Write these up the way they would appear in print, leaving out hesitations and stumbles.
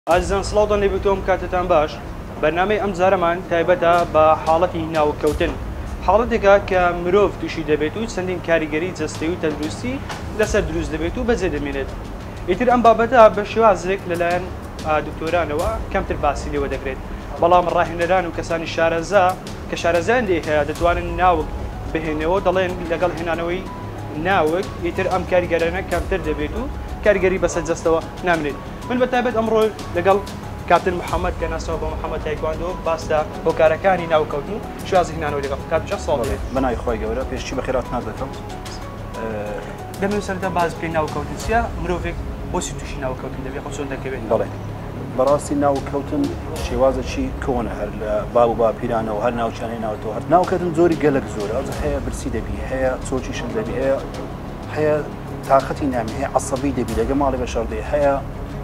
ئازیزان سڵاو لێبێتۆم کاتتان باش بەرنامەی ئەم جارەمان تایبەتە بە حاڵەتی ناوکەوتن حاڵەتێکە کە مرۆڤ تووشی دەبێت و چەندین کاریگەری جەستەی و تەندروستی لەسەر دروست دەبێت و بەجێ دەمێنێت ئیتر ئەم بابەتە بە شێوازێک لەلایەن دکتۆرانەوە کەمتر باسی لێوە دەکرێت بەڵام ڕاهێنەران و کەسانی شارەزا کە شارەزایان هەیە دەتوانن ناوک بهێنەوە دەڵێن لەگەڵ هێنانەوەی ناوک ئیتر ئەم کاریگەرانە کەمتر دەبێت و کاریگەری بەسەر جەستەوە نامرێت من بەتایبەت ئەمڕۆ لەگەڵ کاپتن محەممەد کە ناسەوە بە محەممەد تایکواندۆ باسدا هۆکارەکانی ناوکەوتن و شوازی هێنانەوە لەگەڵ کاتچە ساڵ بەناوی خۆی گەورە پێشچی بە خێرات نادەکەم دەمێ سەردا باز پێی ناوکەوتن چیە مرۆڤێک بۆچی تووشی ناوکەوتن دەبێت خۆ چۆن دەکەوێت بەڵێ بەڕاستی ناوکەوتن شێوازەکی کۆنە هەر لە باب و باپیرانەوە هەر ناوچانەی ناوتەوە هەر ناوکەوتن زۆری گەلک زۆرە ئەوجا هەیە برسی دەبی هەیە چۆچیشن دەبی هەیە تااقەتی نامی هەیە عەسەبی دەبی لەگە ماڵی بە شەڕدەی هەیە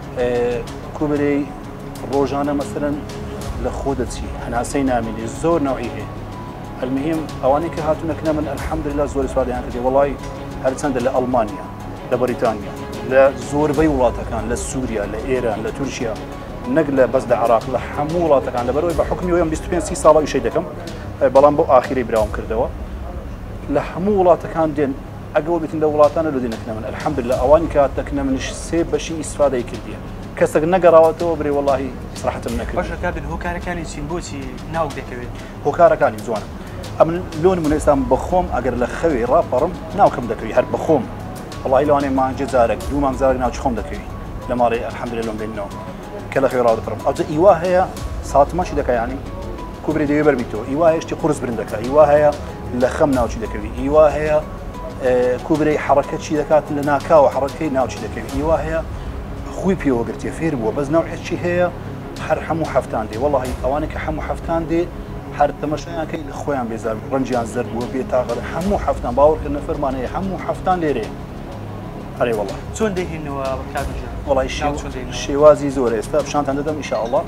کوبرەی ڕۆژانە مەسەرەن لە خۆ دەچی هەناسەی نامینی زۆر ناوعی هەیە المهم ئەوانەی کە هاتوونەکە من الحەمدلله زۆری سوادیان کردی وڵی هەرچەندە لە ئەڵمانیا لە بەریتانیا لە زۆربەی وڵاتەکان لە سووریا لە ئێران لە تورکیا نەک لە بەس لە عێراق لە هەموو وڵاتەکان لەبەرەوەی بە حکمی وەم 25 ساڵە ئیشەی دەکەم بەڵام بۆ ئاخیری براوم کردەوە لە هەموو وڵاتەکان دێن ئەگەوە بێتن لە وڵاتانە لۆ دێنەکەنە من الحەمدلله ئەوانی کاتەکەنە منش سێ بەشی ئیسفادەی کردیە کەسێک نەگەڕاوەتەوە برێ وەڵاهی سراحەتم نەکرد باشە کابن هۆکارەکانی چین بۆچی ناوک دەکەوێت هۆکارەکانی جوانە ئەم لۆ نمونەستان بەخۆم ئەگەر لە خەوێ ڕاپەڕم ناوکەم دەکەوی هەر بەخۆم وڵی لەوانێ مانجێ جارێک دوو مانگ جارێک ناوچ خۆم دەکەوی لە ماڵی الحەمدلله لۆم بێنەوە کە لە خەوێ ڕادەپڕم ئەوجا ئیوا هەیە ساتماشی دەکە یانی کوبرێ دەوێ بەربیتەوە ئیوا هەیەشتی قورس برن دەکە ئیوا هەیە لە خەم ناوچی دەکەوی ئیوا هەیە کوبرەی حەڕەکە چی دەکات لە ناکاوە حەڕەکەی ناوچی دەکەوی ئیوا هەیە خوی پێوەگرتێ فێر بووە بەس ناوعێکی هەیە هەر هەموو هەفتان دێ وەڵی ئەوانە کە هەموو هەفتان دێ هەر تەمەشایانکەی لە خۆیان بێزار ڕەنجیان زەر بووە بێتاغەر هەموو هەفتان باوەڕکردنە فەرمانەیە هەموو هەفتان لێرێ هەرێ وەڵی چۆن دەهێنەوە کابنجان وڵی شێوازی زۆر ئێستا پیشانتان دەدەم ئینشاءالله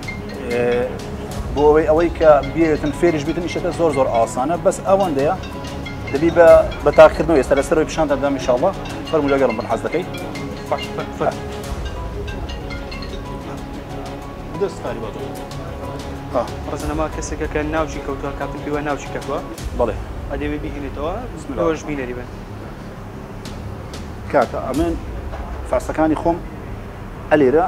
بۆ ئەوەی کە بێتن فێریش بێتن ئیشەکە زۆر زۆر ئاسانە بەس ئەوەندەیە دەبی بە تاقیکردنەوە ئێستا لەسەرەوەی پیشانتان دەدەم ئینشاءالله فەرموو لەگەڵم بن حەز دەکەی دەستکاری بە ڕزنەما کەسێکە کە ناوچی کەوتووە کاپن پێوە ناوچی کەوتووە بەڵێ ئەدەوێ بهێنێتەوە ئەوەش بینەری بن کاکە ئەمن فاسەکانی خۆم ئەلێرە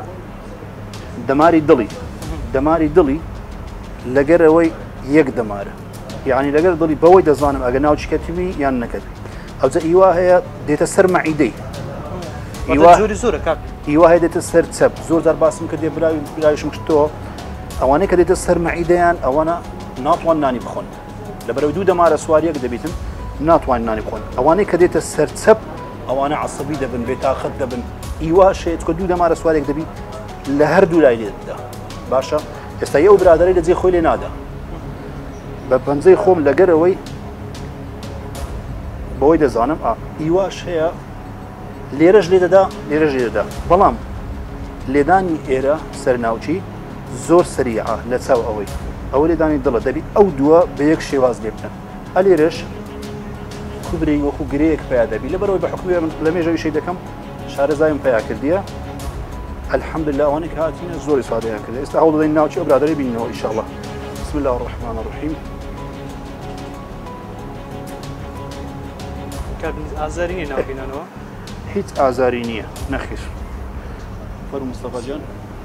دەماری دڵی لەگەرەوەی یەک دەمارە یعنی لەگەر دڵی بەوەی دەزانم ئەگە ناوچی کەتیوی یان نەکەوی ئەوجا ئیوا هەیە دێتە سەر مەعیدەی زۆرە کاک ئیوا هەیە دێتە سەر چەپ زۆر جار باسم کردێ برایشم کردەوە ئەوانەی کە دێتە سەر مەعیدەیان ئەوانە ناتوان نانی بخۆن لەبەرەوەی دوو دەمارە سواریەک دەبێتن ناتوان نانی بخۆن ئەوانەی کە دێتە سەر چەپ ئەوانە عەسەبی دەبن بێتاقەت دەبن ئیوا شێت کە دوو دەمارە سوارێک دەبی لە هەردوو لای لێدا باشە ئێستا ئەو برادەرەی لە جێ خۆی لێ نادا بە پەنجەی خۆم لەگەرەوەی بەوەی دەزانم ئیواش هەیە لێرەش لێ دەدا بەڵام لێدانی ئێرە سەرناوچی زۆر سەریعە لە چاو ئەوە لێدانی دڵە دەبی ئەو دووە بە یەک شێواز لێ بکەن ئەلێرەش کوبرەی وەکو گرەیەک پیا دەبی لەبەرەوەی بە حکمی من لە مێژەوی شەی دەکەم شارەزایم پیا کردیە الحەمدلله ئەوانەی کە هاتینە زۆری سوادیان کردێ ئێستا هەوڵ دەدەین ناوچی ئەو برادەرەی بینینەوە ئینشاءالله بسم الله الرحمن الرحیم ئازاری نیە ناوبینانەوە هیچ ئازاری نییە نەخیر فەرموو مستەفا جان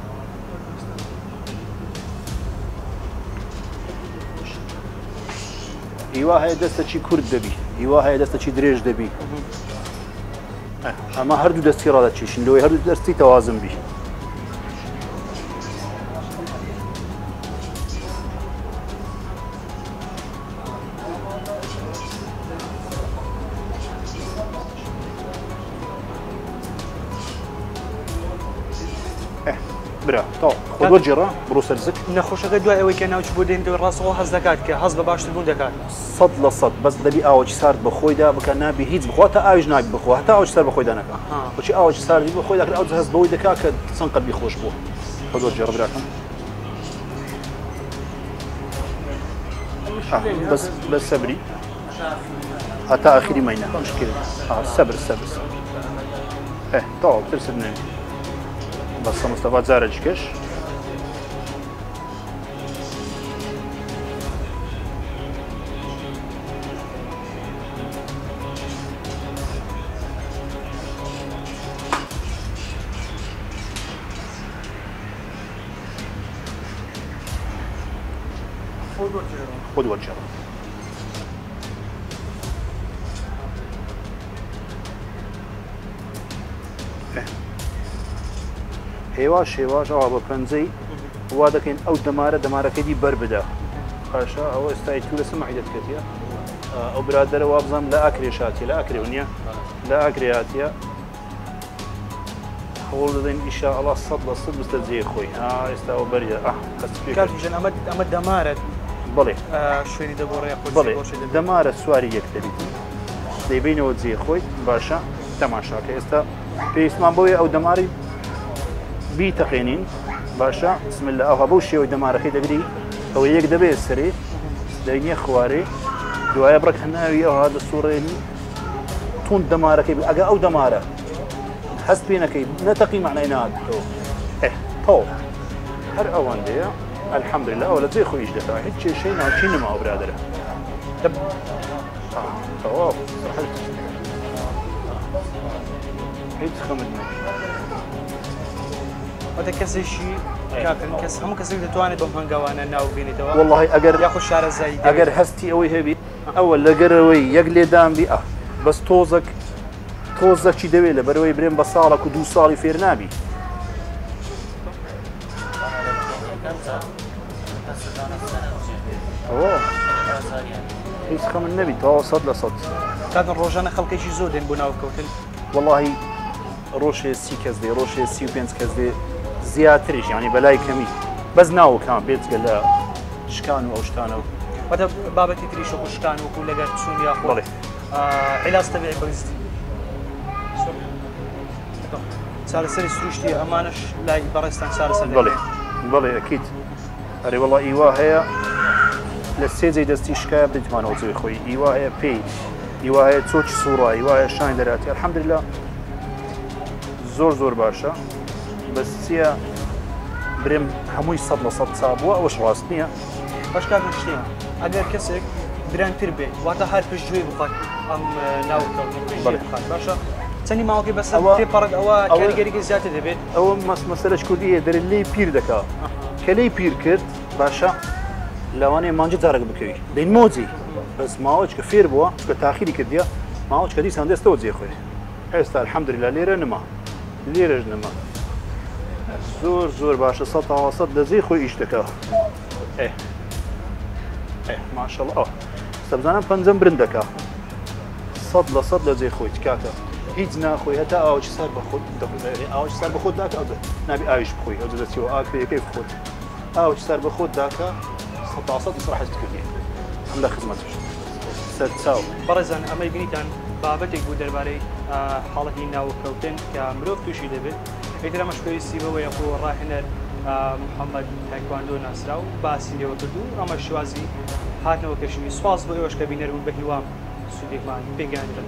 ئیوا هەیە دەستەکی کورد دەبی ئیوا هەیە دەستەکی درێژ دەبی ئەمە هەردوو دەستی ڕادەچێشین لەوەی هەردوو دەستی تەوازن بی برا خۆ وەرجێڕە بڕۆ سەرزک نەخۆشەکە دوای ئەوەی کە ناوچ بۆ دێنەوە ڕاستەوە هەز دەکات کە هەز بە باشتر بوون دەکات 100% بەس دەبی ئاوەکی سارد بە خۆیدا بکە نابی هیچ بخوا تا ئاویش نابی بخوا هەتا ئاوەکی سەر بە خۆیدا نەکە بۆچی ئاوەکی ساردی بە خۆی دەکرێت ئەو هەست بەوەی دەکات کە چەند قەلبی خۆش بووە خۆ وەرجێڕە براکەم بەس سەبری هەتا ئاخری مەینە مشکل سەبر تەواو ترسم نەبی بەسە مستەفا جارێکیکەش خود وەرجێڕە هێواش ئەوە بە پەنجەی وا دەکەین ئەو دەمارەکەی بەر بدە پاشا ئەوە ئێستای تو لە سمعی دەکەتە ئەو برادەرە وا بزانم لە ئاکرێشاتی لە ئاکرێ نییە لە ئاگرێاتە هەوڵ دەدەین ئیشاءالله 100% بستە جێ خۆی ئێستا ئەو بەریە ئەمە دەمارێت بڵێ شوێنی دەگۆڕێ بڵێ دەمارە سواری یەک دەبیت دەیبینەوە جێ خۆی باشە تەماشاکە ئێستا پێویستمان بۆیە ئەو دەماری بیتەقێنین باشە بسم الله ئەوها بەو شێوەی دەمارەکەی دەگری ئەوە یەک دەبێت سەرێ دەینە خوارێ دوایە بڕک هەناوی ئەوها دەسوڕێنی تون دەمارەکەی ئەگە ئەو دەمارە هەست پێ نەکەی نەتەقی معنای ناتەوە تۆ هەر ئەوەندەیە الحەمدلله ئەوە لە جێ خۆیش دەکات هیچ کێشەی ناوچی نەماوە برادەرە تەواو هیچ خەمت نەبێت وەتە کەسێکی کاکردن کەس هەموو کەسێک دەتوانێت بەم هەنگاوانە ناوبێنێتەوە والله ئەگەر یاخۆ شارەزایی ئەگەر هەستی ئەوەی هەبی ئەوە لەگەرەوەی یەک لێدانبی بەس تۆزەکی دەوێت لە بەرەوەی برێن بە ساڵێک و 2 ساڵی فێر نابی هیچ خەمن نەبی تەواو 100%. کاتن ڕۆژانە خەڵکێکی زۆر دێن بۆ ناوکەوتن واللهی ڕۆژێ 30 کەس دێ ڕۆژێ 35 کەس دێ زیاتریش یعنی بەلای کەمی بەس ناوەکان بێتگە لە شکان و ئەو شتانە و وەتە بابەتی تری شۆک و شکان وەکو لەگەر چوون یاخۆ عیلاج تەبیعی بەرزی چارەسەری سروشتی ئەمانش لای بەڕێستان چارەسەر بەڵێ ئەکید ئەرێ وەڵڵا ئیوا هەیە لە سێجەی دەستی شکایە بتوانەوە جێ خۆی ئیوا هەیە پێی ئیوا هەیە چۆکی سوڕا ئیوا هەیە شان دەراتی الحەمدلله زۆر باشە بەس چییە برێم هەمووی 100% چابووە ئەوەش ڕاست نییە باش کاتن شتێمە ئەگەر کەسێک درانتر بێت واتە هەر پشتگوێ بخات ئەم ناوکەوتن بخات باشە چەندی ماوەکەی بەسەر تێپەڕێت ئەوە کاریگەریەکی زیاتر دەبێت ئەوە مەسەلەش کوردیە دەرێ لێی پیر دەکات کە لێی پیر کرد باشە لەوانەیە مانجە جارێک بکەوی دەین مۆجی بەس ماوەچکە فێر بووە چکە تاخیری کردیە ماوەچکە دیسان دەستەوە جێ خۆی ئێستا الحەمدلله لێرە نما لێرەش نما زۆر باشە 100% لە جێ خۆی ئیش دەکات ماشەڵڵا ئەوە سەبزانم پەنجەم برن دەکات 100% لە جێ خۆی کاکە هیچ ناخۆی هەتا ئاوی سەر بەخۆت ئاوی سەر بەخۆت داکە ئەو نابی ئاویش بخۆی ئەو دەچیەوە ئاکرێکەکەی بخۆت ئاوی سەر بەخۆت داکە 100% ئیسراحەت کردی ئەم لە خزمەتش سەرچاو بەڕێزان ئەمەی بینیتان بابەتێک بوو دەربارەی حاڵەتی ناوکەوتن کە مرۆڤ تووشی دەبێت ئیتر ئەمەش پێویستی بەوەیە بۆ ڕاهێنەر محەممەد تایکواندۆ ناسرا و باسی لێوە کردو ئەمە شوازی هاتنەوە کەشوی سواز بۆ ئێوەش کە بینەر بوو بە هیوام سودێکمان پێگەیاندرن